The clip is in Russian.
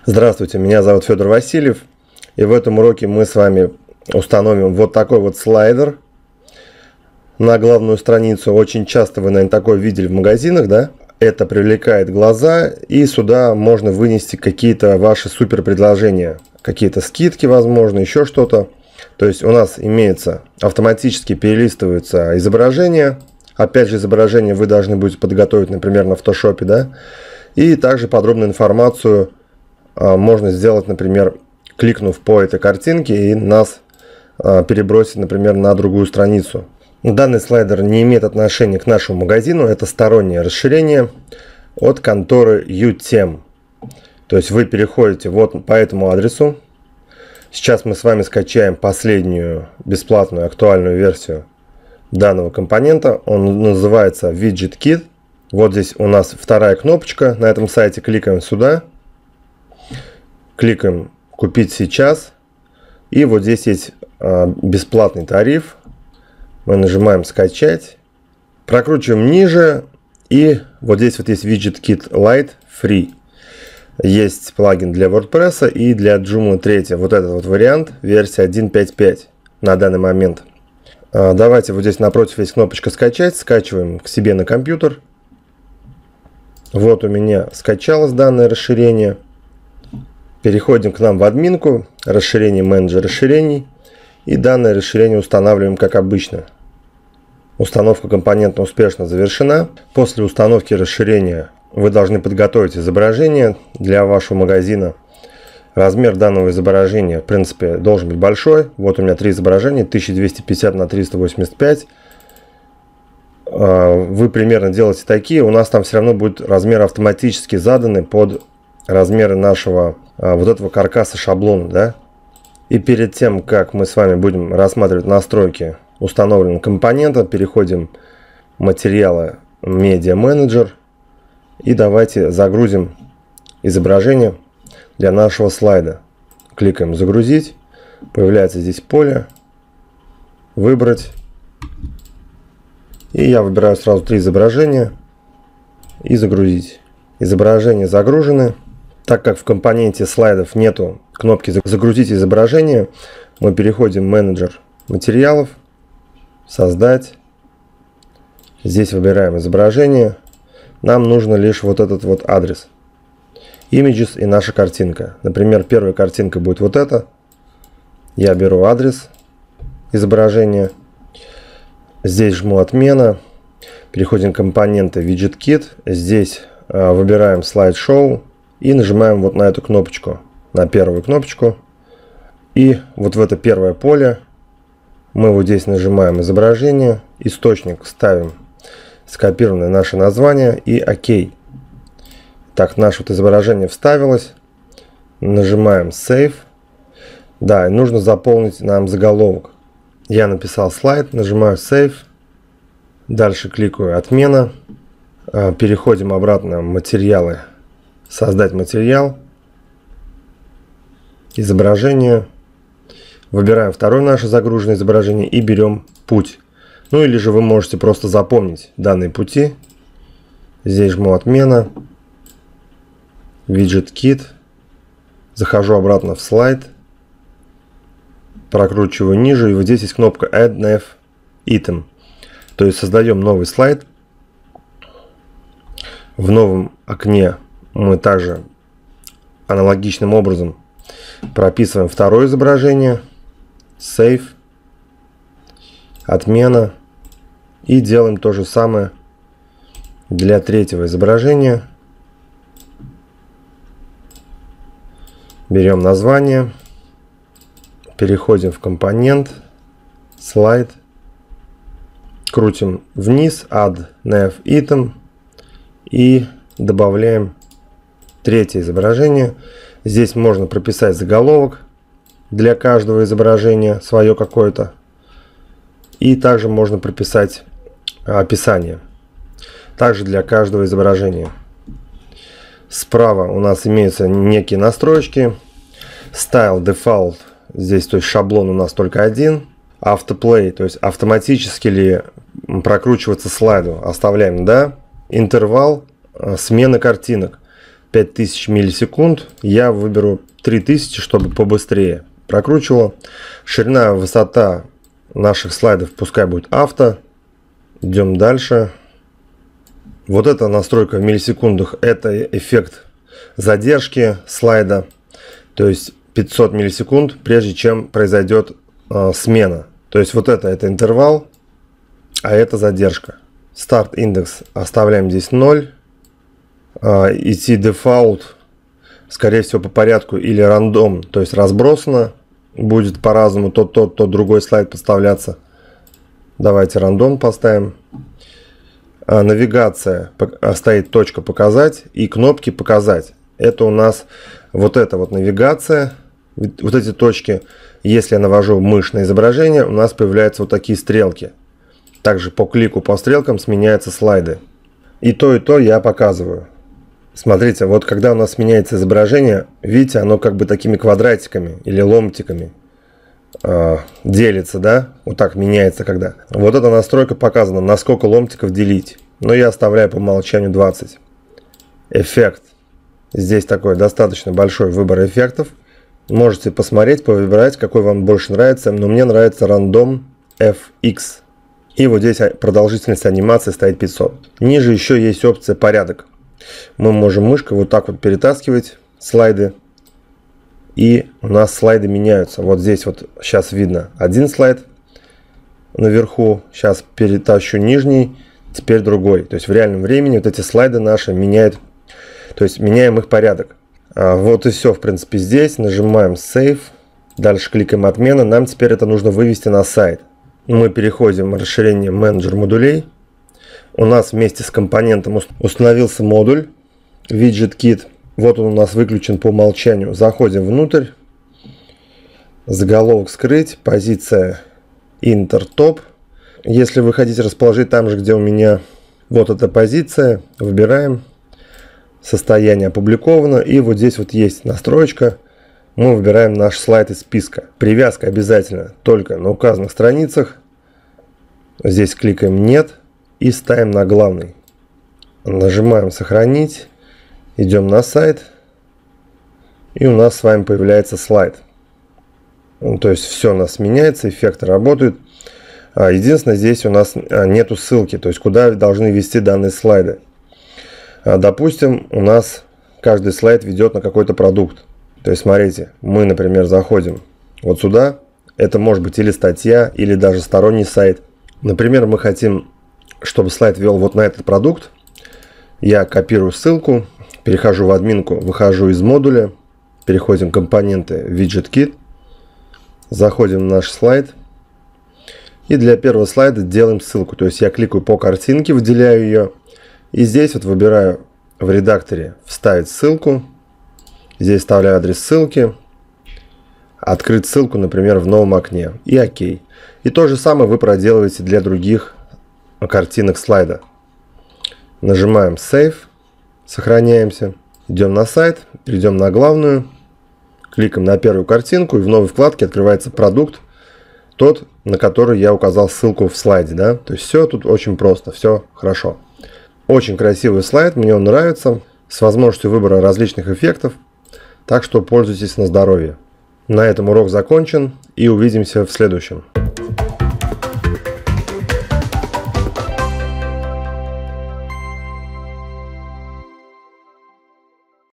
Здравствуйте, меня зовут Федор Васильев, и в этом уроке мы с вами установим вот такой вот слайдер на главную страницу. Очень часто вы, наверное, такое видели в магазинах, да? Это привлекает глаза, и сюда можно вынести какие-то ваши супер предложения, какие-то скидки, возможно, еще что-то. То есть у нас имеется, автоматически перелистывается изображение. Опять же, изображение вы должны будете подготовить, например, на фотошопе, да? И также подробную информацию можно сделать, например, кликнув по этой картинке, и нас перебросить, например, на другую страницу. Данный слайдер не имеет отношения к нашему магазину, это стороннее расширение от конторы UTEM. То есть вы переходите вот по этому адресу. Сейчас мы с вами скачаем последнюю бесплатную актуальную версию данного компонента. Он называется Widget Kit. Вот здесь у нас вторая кнопочка на этом сайте. Кликаем сюда. Кликаем «Купить сейчас». И вот здесь есть бесплатный тариф. Мы нажимаем «Скачать». Прокручиваем ниже. И вот здесь вот есть Widget Kit Lite Free. Есть плагин для WordPress и для Joomla 3. Вот этот вот вариант, версия 1.5.5 на данный момент. Давайте вот здесь напротив есть кнопочка «Скачать». Скачиваем к себе на компьютер. Вот у меня скачалось данное расширение. Переходим к нам в админку, расширение, менеджер расширений. И данное расширение устанавливаем как обычно. Установка компонента успешно завершена. После установки расширения вы должны подготовить изображение для вашего магазина. Размер данного изображения, в принципе, должен быть большой. Вот у меня 3 изображения, 1250 на 385. Вы примерно делаете такие. У нас там все равно будет размер автоматически заданный под размеры нашего вот этого каркаса шаблона, да? И перед тем, как мы с вами будем рассматривать настройки установленного компонента, переходим в материалы Media Manager и давайте загрузим изображение для нашего слайда. Кликаем «Загрузить». Появляется здесь поле «Выбрать». И я выбираю сразу 3 изображения и «Загрузить». Изображения загружены. Так как в компоненте слайдов нету кнопки «Загрузить изображение», мы переходим в менеджер материалов, «Создать». Здесь выбираем изображение. Нам нужно лишь вот этот вот адрес. Images и наша картинка. Например, первая картинка будет вот эта. Я беру адрес изображения. Здесь жму «Отмена». Переходим к компоненту Widget Kit. Здесь выбираем Slideshow. И нажимаем вот на эту кнопочку, на первую кнопочку. И вот в это первое поле мы вот здесь нажимаем изображение, источник ставим скопированное наше название и ОК. Так, наше вот изображение вставилось. Нажимаем Save. Да, и нужно заполнить нам заголовок. Я написал слайд, нажимаю Save. Дальше кликаю «Отмена». Переходим обратно в материалы. «Создать материал», изображение. Выбираем второе наше загруженное изображение и берем путь. Ну или же вы можете просто запомнить данные пути. Здесь жму «Отмена», Widget Kit, захожу обратно в слайд, прокручиваю ниже, и вот здесь есть кнопка Add Nav Item. То есть создаем новый слайд. В новом окне мы также аналогичным образом прописываем второе изображение, Save, «Отмена», и делаем то же самое для третьего изображения. Берем название, переходим в компонент, слайд, крутим вниз, Add Nav Item и добавляем третье изображение. Здесь можно прописать заголовок для каждого изображения, свое какое-то. И также можно прописать описание. Также для каждого изображения. Справа у нас имеются некие настройки. Style Default. Здесь, то есть, шаблон у нас только один. Autoplay, то есть автоматически ли прокручиваться слайду. Оставляем «Да». Интервал смены картинок. 5000 миллисекунд. Я выберу 3000, чтобы побыстрее прокручивало. Ширина, высота наших слайдов пускай будет авто. Идем дальше. Вот эта настройка в миллисекундах, это эффект задержки слайда. То есть 500 миллисекунд, прежде чем произойдет смена. То есть вот это интервал, а это задержка. Старт индекс оставляем здесь 0. Идти дефолт, скорее всего, по порядку или рандом, то есть разбросано. Будет по-разному то другой слайд подставляться. Давайте рандом поставим. Навигация стоит точка показать и кнопки показать. Это у нас вот эта вот навигация. Вот эти точки, если я навожу мышь на изображение, у нас появляются вот такие стрелки. Также по клику по стрелкам сменяются слайды. И то я показываю. Смотрите, вот когда у нас меняется изображение, видите, оно как бы такими квадратиками или ломтиками делится, да? Вот так меняется когда. Вот эта настройка показана, на сколько ломтиков делить. Но я оставляю по умолчанию 20. Эффект. Здесь такой достаточно большой выбор эффектов. Можете посмотреть, повыбирать, какой вам больше нравится. Но мне нравится Random FX. И вот здесь продолжительность анимации стоит 500. Ниже еще есть опция порядок. Мы можем мышкой вот так вот перетаскивать слайды. И у нас слайды меняются. Вот здесь вот сейчас видно один слайд наверху. Сейчас перетащу нижний, теперь другой. То есть в реальном времени вот эти слайды наши меняют. То есть меняем их порядок. Вот и все, в принципе, здесь. Нажимаем Save. Дальше кликаем отмена. Нам теперь это нужно вывести на сайт. Мы переходим в расширение менеджер модулей. У нас вместе с компонентом установился модуль WidgetKit. Вот он у нас выключен по умолчанию. Заходим внутрь. Заголовок скрыть. Позиция Enter Top. Если вы хотите расположить там же, где у меня вот эта позиция, выбираем. Состояние опубликовано. И вот здесь вот есть настроечка. Мы выбираем наш слайд из списка. Привязка обязательно только на указанных страницах. Здесь кликаем «Нет» и ставим на главный. Нажимаем «Сохранить». Идем на сайт. И у нас с вами появляется слайд. То есть все у нас меняется, эффекты работают. Единственное, здесь у нас нету ссылки, то есть куда должны вести данные слайды. Допустим, у нас каждый слайд ведет на какой-то продукт. То есть смотрите, мы, например, заходим вот сюда. Это может быть или статья, или даже сторонний сайт. Например, мы хотим, чтобы слайд вел вот на этот продукт. Я копирую ссылку, перехожу в админку, выхожу из модуля, переходим в компоненты WidgetKit, заходим в наш слайд. И для первого слайда делаем ссылку. То есть я кликаю по картинке, выделяю ее. И здесь вот выбираю в редакторе «Вставить ссылку». Здесь вставляю адрес ссылки. Открыть ссылку, например, в новом окне. И ОК. И то же самое вы проделываете для других картинок слайда. Нажимаем Save. Сохраняемся. Идем на сайт. Перейдем на главную. Кликаем на первую картинку. И в новой вкладке открывается продукт. Тот, на который я указал ссылку в слайде. Да? То есть все тут очень просто. Все хорошо. Очень красивый слайд. Мне он нравится. С возможностью выбора различных эффектов. Так что пользуйтесь на здоровье. На этом урок закончен. И увидимся в следующем.